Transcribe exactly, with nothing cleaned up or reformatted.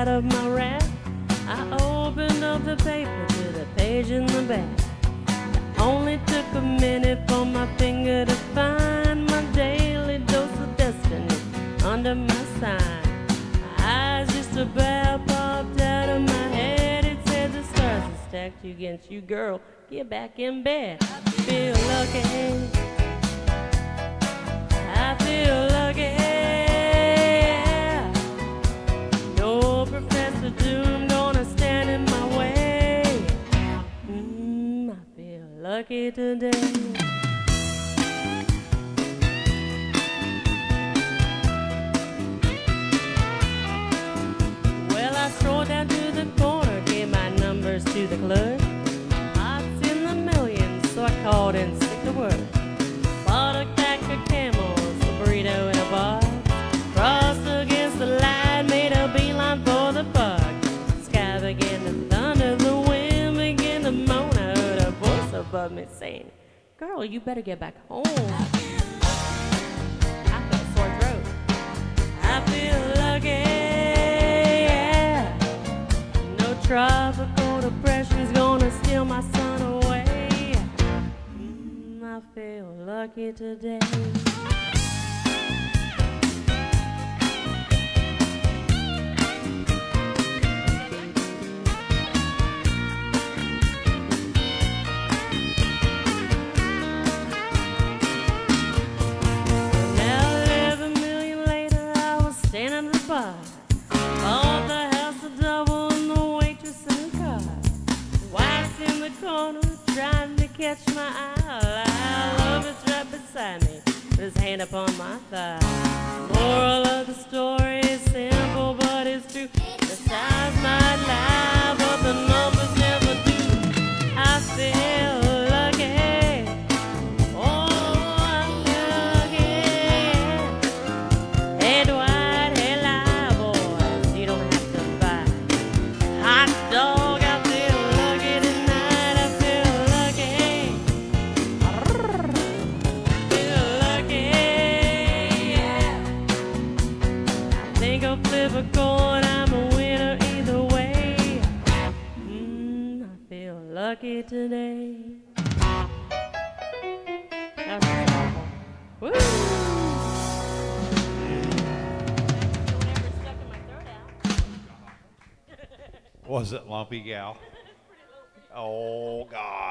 out of my rack. I opened up the paper to the page in the back. It only took a minute for my finger to find my daily dose of destiny under my sign. My eyes just about popped out of my head. It said the stars are stacked against you, girl. Get back in bed. I feel lucky. I feel lucky. No Professor Doom gonna stand in my way. Mm, I feel lucky today. Well, I strolled down to the corner, gave my numbers to the clerk. Odds in the millions, so I called in sick to work. Bought a pack of Camels, a burrito and a bar. Crossed against the line, made a beeline for the park. Sky began to thunder, the wind began to moan. I heard a voice above me saying, "Girl, you better get back home." I felt a sore throat. I feel lucky, yeah. No tropical depression's gonna steal my sun away. Mm, I feel lucky today. Bought the house a double and the waitress in the car. Wife's in the corner trying to catch my eye. I love is right beside me with his hand upon my thigh. Moral of the story is simple but it's true. The size might lie but the numbers never do. I feel lucky. I'm a winner either way. Mm, I feel lucky today. That was awful. Woo! Whatever stuck in my throat out. Was it Lumpy Gal? Oh, God.